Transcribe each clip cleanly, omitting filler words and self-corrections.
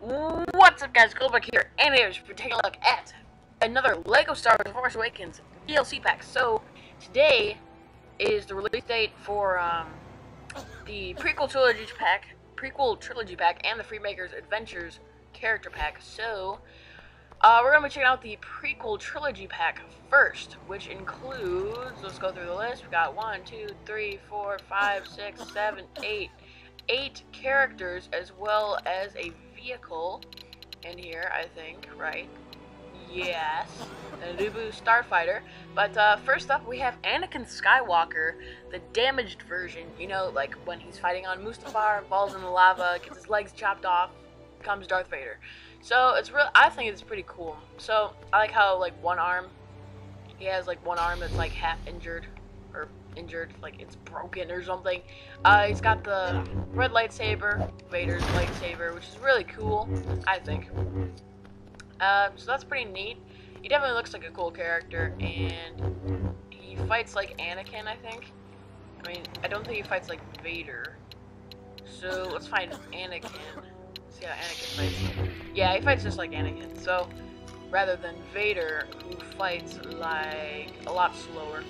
What's up, guys? Goldberg here, and we're taking a look at another LEGO Star Wars: The Force Awakens DLC pack. So today is the release date for the prequel trilogy pack, and the Freemakers Adventures character pack. So we're gonna be checking out the prequel trilogy pack first, which includes. Let's go through the list. We got 1, 2, 3, 4, 5, 6, 7, 8 characters, as well as a vehicle in here, I think, right? Yes, a Naboo Starfighter. But first up, we have Anakin Skywalker, the damaged version. You know, like when he's fighting on Mustafar, falls in the lava, gets his legs chopped off, becomes Darth Vader. So it's real. I think it's pretty cool. So I like how like he has like one arm that's like half injured, or injured, like it's broken or something. He's got the red lightsaber, Vader's lightsaber, which is really cool, I think. So that's pretty neat. He definitely looks like a cool character, and he fights like Anakin, I think. I mean, I don't think he fights like Vader. So let's find Anakin. See how Anakin fights. Yeah, he fights just like Anakin. So rather than Vader, who fights like a lot slower.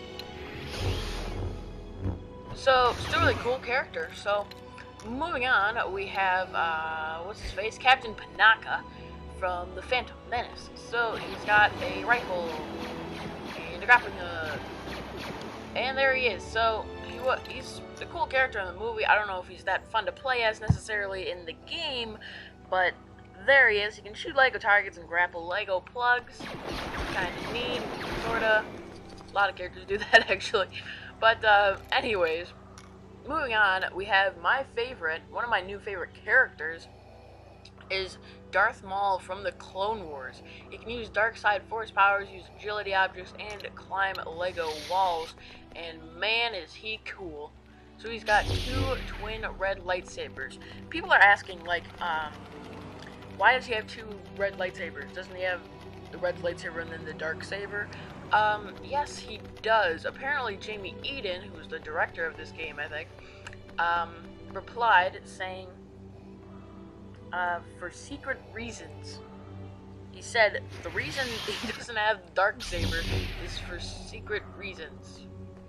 So, still a really cool character. So, moving on, we have, what's his face? Captain Panaka from The Phantom Menace. So, he's got a rifle and a grappling hook. And there he is. So, he's a cool character in the movie. I don't know if he's that fun to play as necessarily in the game, but there he is. He can shoot Lego targets and grapple Lego plugs. Kind of neat, sorta. A lot of characters do that, actually. But, anyways, moving on, we have one of my new favorite characters is Darth Maul from the Clone Wars. He can use dark side force powers, use agility objects, and climb Lego walls, and man is he cool. So he's got 2 twin red lightsabers. People are asking, like, why does he have 2 red lightsabers? Doesn't he have the red lightsaber and then the dark saber? Yes, he does. Apparently, Jamie Eden, who's the director of this game, I think, replied saying, for secret reasons. He said the reason he doesn't have the Darksaber is for secret reasons.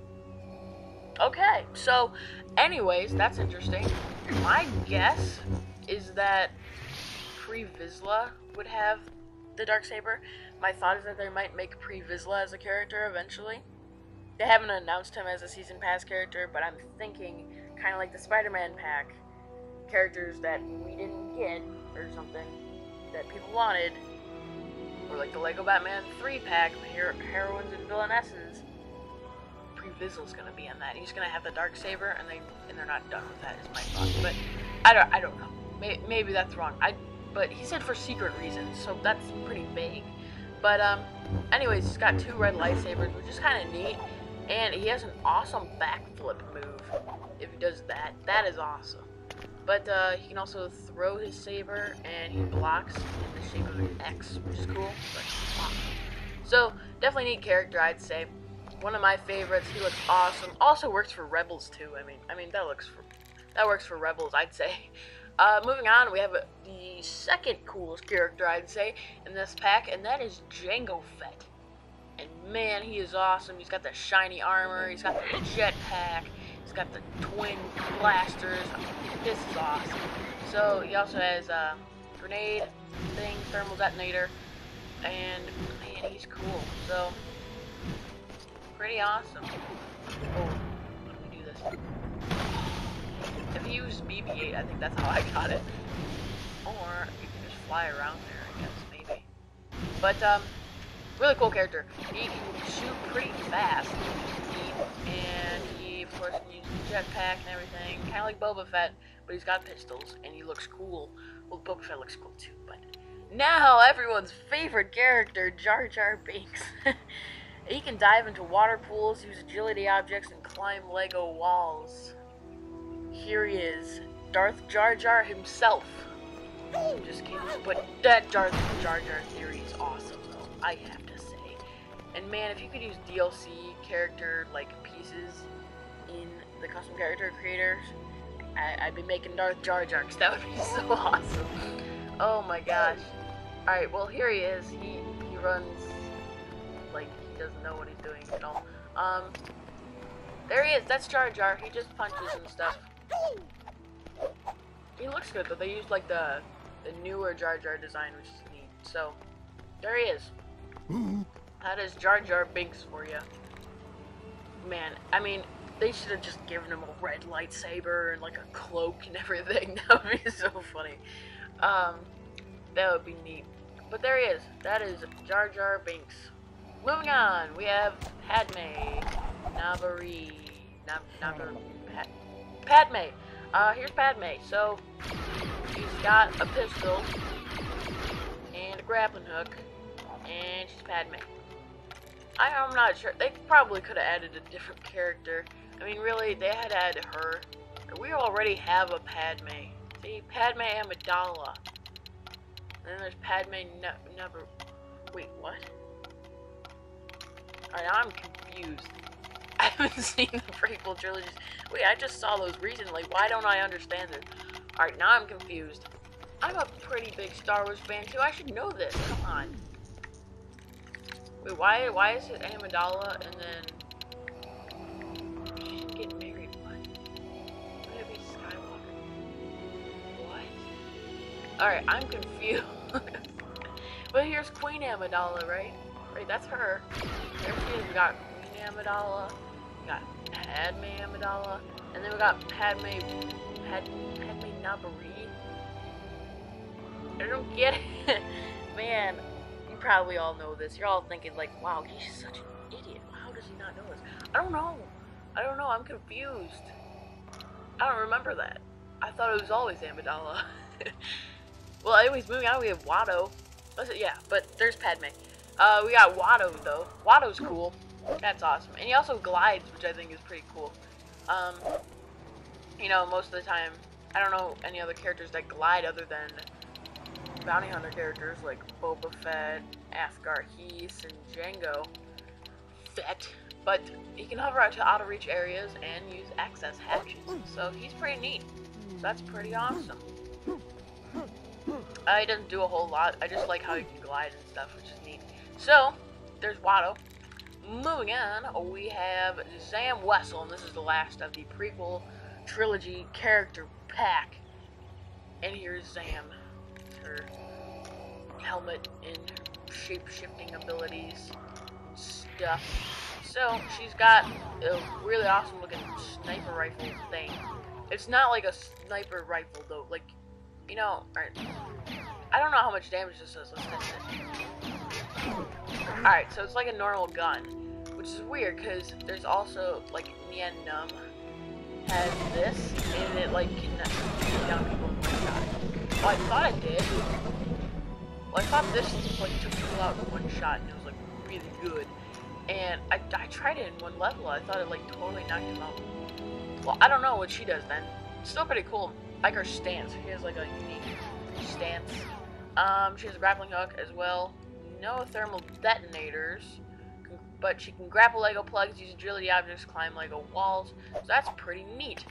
Okay, so, anyways, that's interesting. My guess is that Pre Vizsla would have the Darksaber. My thought is that they might make Pre Vizsla as a character eventually. They haven't announced him as a season pass character, but I'm thinking kind of like the Spider-Man pack, characters that we didn't get or something that people wanted, or like the Lego Batman 3 pack, heroines and villainesses. Pre Vizsla's gonna be in that. He's gonna have the Darksaber, and they're not done with that. Is my thought, but I don't know. Maybe that's wrong. But he said for secret reasons, so that's pretty vague. But, anyways, he's got 2 red lightsabers, which is kind of neat. And he has an awesome backflip move. If he does that, that is awesome. But, he can also throw his saber, and he blocks in the shape of an X, which is cool, but awesome. So, definitely neat character, I'd say. One of my favorites. He looks awesome. Also works for Rebels, too. I mean, that works for Rebels, I'd say. Moving on, we have the second coolest character, I'd say, in this pack, and that is Jango Fett. And man, he is awesome. He's got the shiny armor, he's got the jetpack, he's got the twin blasters. This is awesome. So, he also has a grenade thing, thermal detonator, and man, he's cool. So, pretty awesome. Oh, let me do this. If you use BB-8, I think that's how I got it. Or you can just fly around there, I guess, maybe. But, really cool character. He can shoot pretty fast, and he, of course, can use the jetpack and everything. Kind of like Boba Fett, but he's got pistols, and he looks cool. Well, Boba Fett looks cool, too, but... Now, everyone's favorite character, Jar Jar Binks. He can dive into water pools, use agility objects, and climb Lego walls. Here he is, Darth Jar Jar himself. Just kidding, but that Darth Jar Jar theory is awesome, though, I have to say. And man, if you could use DLC character, like, pieces in the custom character creators, I'd be making Darth Jar Jar, because that would be so awesome. Oh my gosh. Alright, well here he is. He runs like he doesn't know what he's doing at all. There he is. That's Jar Jar. He just punches and stuff. He looks good though. They used like the newer Jar Jar design, which is neat. So there he is. That is Jar Jar Binks for you. Man, I mean, they should have just given him a red lightsaber and like a cloak and everything. That would be so funny. That would be neat. But there he is. That is Jar Jar Binks. Moving on, we have Padme. Padme. Here's Padme. So, she's got a pistol and a grappling hook, and she's Padme. I'm not sure. They probably could have added a different character. I mean, really, they had added her. We already have a Padme. See, Padme Amidala. And then there's Padme Wait, what? Alright, I'm confused. I haven't seen the prequel trilogies. Wait, I just saw those recently. Why don't I understand it? Alright, now I'm confused. I'm a pretty big Star Wars fan too. I should know this. Come on. Wait, why is it Amidala and then she should get married? What? Would it be Skywalker? What? Alright, I'm confused. But here's Queen Amidala, right? Right, that's her. There she is. We got Queen Amidala. We got Padme Amidala. And then we got Padme Nabari. I don't get it. Man, you probably all know this. You're all thinking like, wow, he's such an idiot. How does he not know this? I don't know. I'm confused. I don't remember that. I thought it was always Amidala. Well, anyways, moving on, we have Watto. Yeah, but there's Padme. We got Watto, though. Watto's cool. That's awesome. And he also glides, which I think is pretty cool. You know, most of the time, I don't know any other characters that glide other than bounty hunter characters like Boba Fett, Afghar Heath, and Jango Fett. But he can hover out to out-of-reach areas and use access hatches. So he's pretty neat. So that's pretty awesome. He doesn't do a whole lot. I just like how he can glide and stuff, which is neat. So, there's Watto. Moving on, we have Zam Wesell, and this is the last of the prequel trilogy character pack. And here's Zam. Her helmet and shape-shifting abilities stuff. So, she's got a really awesome looking sniper rifle thing. It's not like a sniper rifle though, like, you know, I don't know how much damage this does. Let's test it. Alright, so it's like a normal gun, which is weird because there's also, like, Nien Nunb has this, and it, like, can shoot down people in one shot. Well, I thought it did. Well, I thought this, like, took people out in one shot, and it was, like, really good. And I tried it in one level. I thought it, like, totally knocked him out. Well, I don't know what she does then. It's still pretty cool. I like her stance. She has, like, a unique stance. She has a grappling hook as well. No thermal detonators, but she can grapple Lego plugs, use agility objects, climb Lego walls. So that's pretty neat.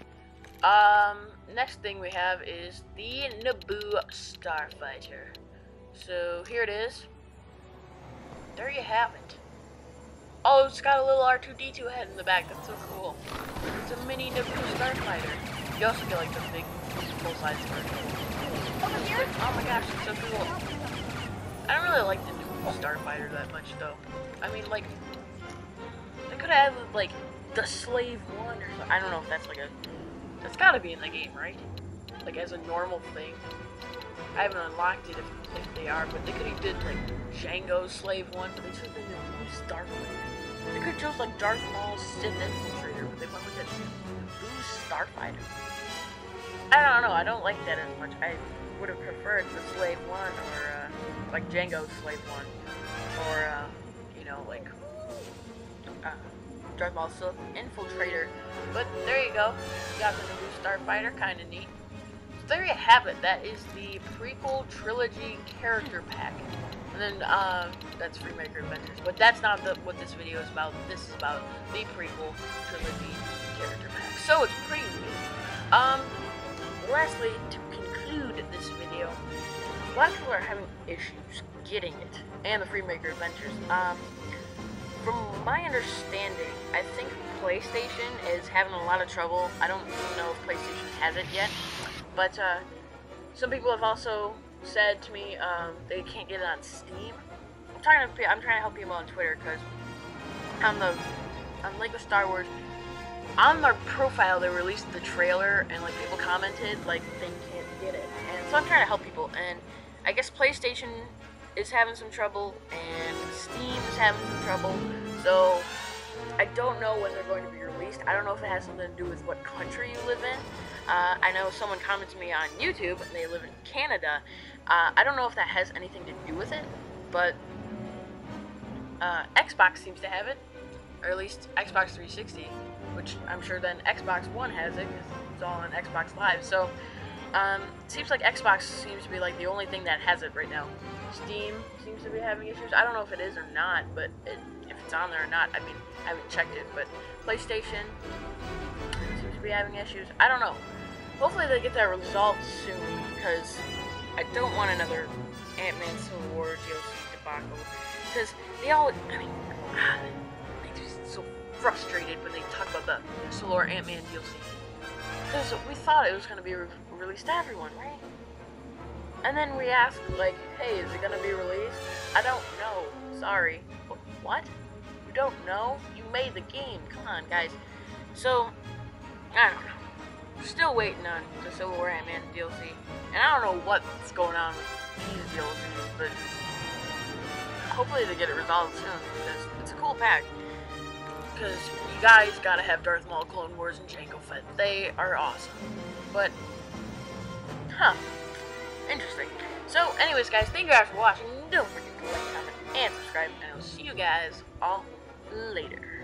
Next thing we have is the Naboo Starfighter. So here it is. There you have it. Oh, it's got a little R2-D2 head in the back. That's so cool. It's a mini Naboo Starfighter. You also get like the big full-size version. Oh my gosh, it's so cool. I don't really like the Naboo Starfighter that much though. I mean, like, they could have added like the Slave One or something. I don't know if that's like that's gotta be in the game, right? Like as a normal thing. I haven't unlocked it if they are, but they could have did like Jango's Slave One, but they took the Naboo Starfighter. They could have chose like Darth Maul's Sith Infiltrator, but they went with the Naboo Starfighter. I don't know, I don't like that as much. I would have preferred the Slave One or like Jango's Slave One, or you know, like Darth Maul's Sith Infiltrator. But there you go, you got the Naboo Starfighter, kind of neat. So there you have it. That is the prequel trilogy character pack. And then that's Freemaker Adventures, but that's not what this video is about. This is about the prequel trilogy character pack. So it's pretty neat. Lastly, to conclude conclude this video, a lot of people are having issues getting it, and the Freemaker Adventures. From my understanding, I think PlayStation is having a lot of trouble. I don't even know if PlayStation has it yet, but some people have also said to me they can't get it on Steam. I'm trying to help people on Twitter, because on Lego Star Wars, on their profile they released the trailer, and like people commented like they can't get it, and so I'm trying to help people. And I guess PlayStation is having some trouble, and Steam is having some trouble. So I don't know when they're going to be released. I don't know if it has something to do with what country you live in. I know someone commented to me on YouTube, and they live in Canada. I don't know if that has anything to do with it, but Xbox seems to have it, or at least Xbox 360, which I'm sure then Xbox One has it, because it's all on Xbox Live. So it seems like Xbox seems to be like the only thing that has it right now. Steam seems to be having issues. I don't know if it is or not, but if it's on there or not, I mean, I haven't checked it. But PlayStation seems to be having issues. I don't know. Hopefully they get that resolved soon, because I don't want another Ant-Man Civil War DLC debacle. Because they all, I mean, they're just so frustrated when they talk about the Civil War Ant-Man DLC. Because we thought it was going to be released to everyone, right? And then we asked, like, hey, is it going to be released? I don't know. Sorry. What? You don't know? You made the game. Come on, guys. So, I don't know. We're still waiting on the Civil War Ant-Man DLC. And I don't know what's going on with these DLCs, but hopefully they get it resolved soon, because it's a cool pack. Because you guys gotta have Darth Maul, Clone Wars, and Jango Fett. They are awesome. But, interesting. So, anyways, guys, thank you guys for watching. Don't forget to like, comment, and subscribe. And I will see you guys all later.